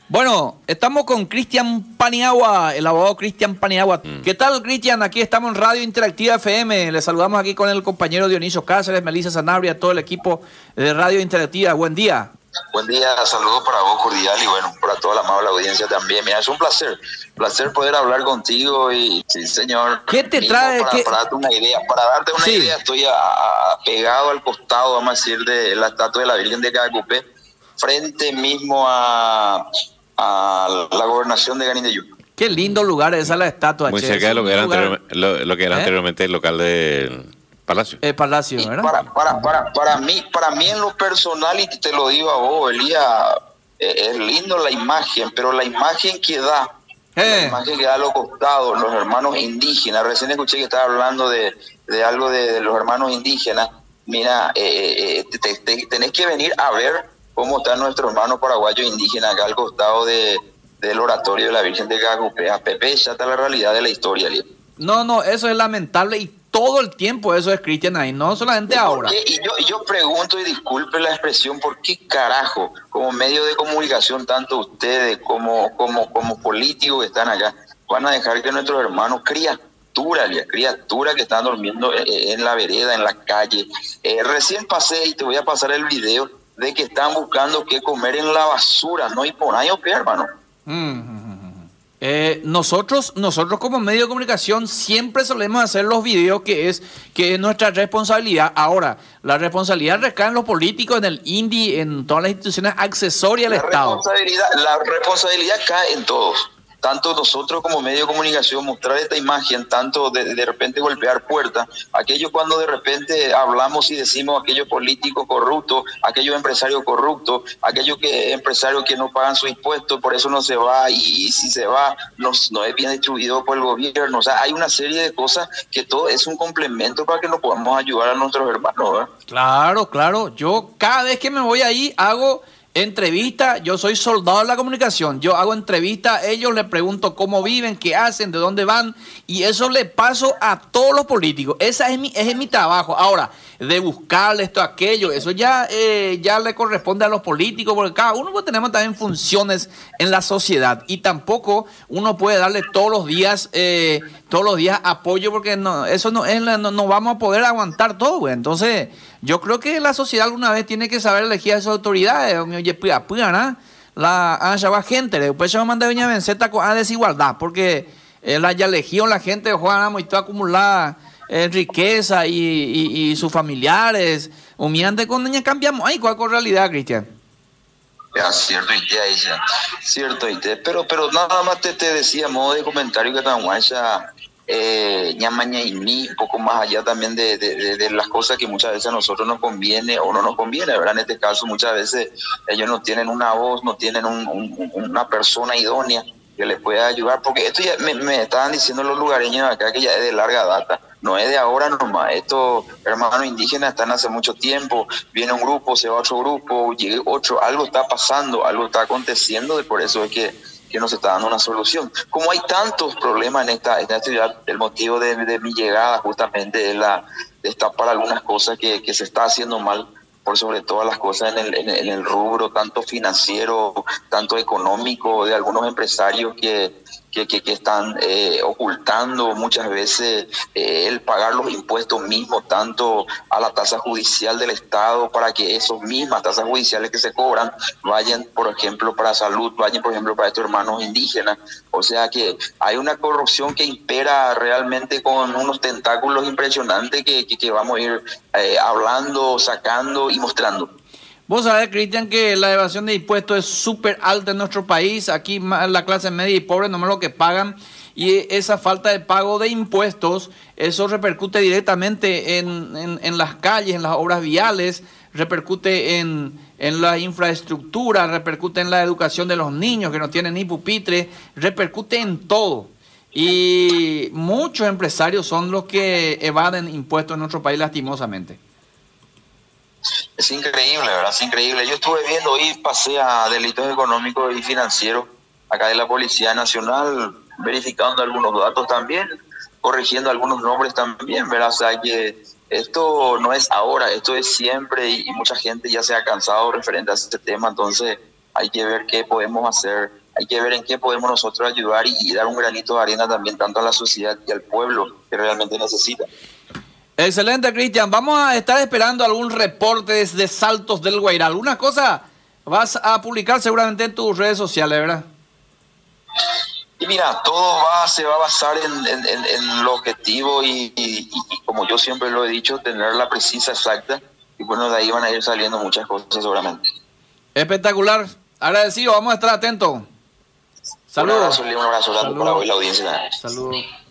Bueno, estamos con Cristian Paniagua, el abogado Cristian Paniagua. ¿Qué tal, Cristian? Aquí estamos en Radio Interactiva FM. Le saludamos aquí con el compañero Dionisio Cáceres, Melissa Sanabria, todo el equipo de Radio Interactiva. Buen día. Buen día, saludos para vos cordial y bueno, para toda la amable audiencia también. Mira, es un placer poder hablar contigo y sí, señor. ¿Qué te trae? Para darte una idea, estoy pegado al costado, vamos a decir, de la estatua de la Virgen de Cacupé, frente mismo a la gobernación de Canindeyú. Qué lindo lugar esa la estatua. Muy cerca de lo que era anteriormente el local de Palacio. El Palacio, ¿verdad? Para mí en lo personal, y te lo digo a vos, Elías, es lindo la imagen, pero la imagen que da a los costados, los hermanos indígenas, recién escuché que estaba hablando de algo de los hermanos indígenas. Mira, tenés que venir a ver cómo están nuestros hermanos paraguayos indígenas acá al costado del oratorio de la Virgen de Cacupé. Pepe, ya está la realidad de la historia, Elías. No, eso es lamentable y todo el tiempo eso es, Cristian, ahí, no solamente ahora. Y yo pregunto, y disculpe la expresión, ¿por qué carajo, como medio de comunicación, tanto ustedes como políticos que están acá, van a dejar que nuestros hermanos criaturas que están durmiendo en la vereda, en la calle? Recién pasé, y te voy a pasar el video, de que están buscando qué comer en la basura, ¿no? Y por ahí, hermano. Nosotros como medio de comunicación siempre solemos hacer los videos que es nuestra responsabilidad. Ahora, la responsabilidad recae en los políticos, en el INDI, en todas las instituciones accesorias al Estado. La responsabilidad cae en todos. Tanto nosotros como medio de comunicación, mostrar esta imagen, tanto de repente golpear puertas, aquellos cuando de repente hablamos y decimos aquellos políticos corruptos, aquellos empresarios corruptos, aquellos empresarios que no pagan sus impuestos, por eso no se va, y si se va, no es bien distribuido por el gobierno. O sea, hay una serie de cosas que todo es un complemento para que nos podamos ayudar a nuestros hermanos, ¿verdad? Claro. Yo cada vez que me voy ahí hago entrevista. Yo soy soldado de la comunicación. Yo hago entrevista a ellos, les pregunto cómo viven, qué hacen, de dónde van, y eso le paso a todos los políticos. Ese es mi trabajo. Ahora, de buscarle esto, aquello, eso ya le corresponde a los políticos, porque cada uno pues, tenemos también funciones en la sociedad, y tampoco uno puede darle todos los días apoyo, porque no vamos a poder aguantar todo, güey. Entonces, yo creo que la sociedad alguna vez tiene que saber elegir a sus autoridades. La gente, después se va a mandar a venceta con a desigualdad, porque la ya elegido la gente de Juan y toda acumulada riqueza y sus familiares, humillante con niña cambiamos. Ay, ¿cuál es la realidad, Cristian? Cierto, pero nada más te decía, modo de comentario que tan guacha, un poco más allá también de las cosas que muchas veces a nosotros nos conviene o no nos conviene, ¿verdad? En este caso muchas veces ellos no tienen una voz, no tienen una persona idónea que les pueda ayudar, porque esto ya me estaban diciendo los lugareños acá que ya es de larga data, no es de ahora nomás. Estos hermanos indígenas están hace mucho tiempo, viene un grupo, se va otro grupo, llega otro, algo está pasando, algo está aconteciendo, y por eso es que nos está dando una solución. Como hay tantos problemas en esta ciudad, el motivo de mi llegada justamente es destapar algunas cosas que se está haciendo mal, por sobre todas las cosas en el rubro tanto financiero, tanto económico, de algunos empresarios que están ocultando muchas veces el pagar los impuestos mismos, tanto a la tasa judicial del Estado, para que esas mismas tasas judiciales que se cobran vayan, por ejemplo, para salud, vayan, por ejemplo, para estos hermanos indígenas. O sea que hay una corrupción que impera realmente con unos tentáculos impresionantes que vamos a ir hablando, sacando y mostrando. Vos sabés, Cristian, que la evasión de impuestos es súper alta en nuestro país. Aquí la clase media y pobre no es lo que pagan. Y esa falta de pago de impuestos, eso repercute directamente en las calles, en las obras viales, repercute en la infraestructura, repercute en la educación de los niños que no tienen ni pupitre, repercute en todo. Y muchos empresarios son los que evaden impuestos en nuestro país, lastimosamente. Es increíble, ¿verdad? Es increíble. Yo estuve viendo hoy, pasé a delitos económicos y financieros acá de la Policía Nacional, verificando algunos datos también, corrigiendo algunos nombres también, ¿verdad? O sea que esto no es ahora, esto es siempre, y mucha gente ya se ha cansado referente a este tema. Entonces hay que ver qué podemos hacer, hay que ver en qué podemos nosotros ayudar y dar un granito de arena también tanto a la sociedad y al pueblo que realmente necesita. Excelente, Cristian. Vamos a estar esperando algún reporte desde Saltos del Guairá. ¿Alguna cosa vas a publicar seguramente en tus redes sociales, verdad? Y mira, todo se va a basar en lo objetivo y como yo siempre lo he dicho, tener la precisa exacta. Y bueno, de ahí van a ir saliendo muchas cosas seguramente. Espectacular. Agradecido, vamos a estar atentos. Saludos. Un abrazo grande para hoy la audiencia. Saludos.